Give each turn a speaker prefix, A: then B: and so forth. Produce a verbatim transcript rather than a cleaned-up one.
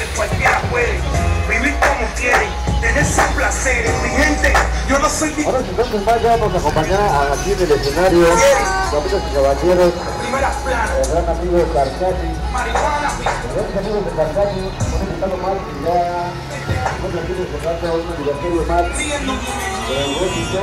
A: cualquiera puede vivir como quiere, tener sus placeres. Mi gente, yo no soy...
B: Ahora entonces más ya vamos a acompañar aquí en el escenario, caballeros y caballeros,
A: Primeras planas,
B: el gran amigo Carcati,
A: marihuana,
B: los grandes amigos de Carcati, un invitado más y ya no se quiere cerrar un aniversario más de el éxito.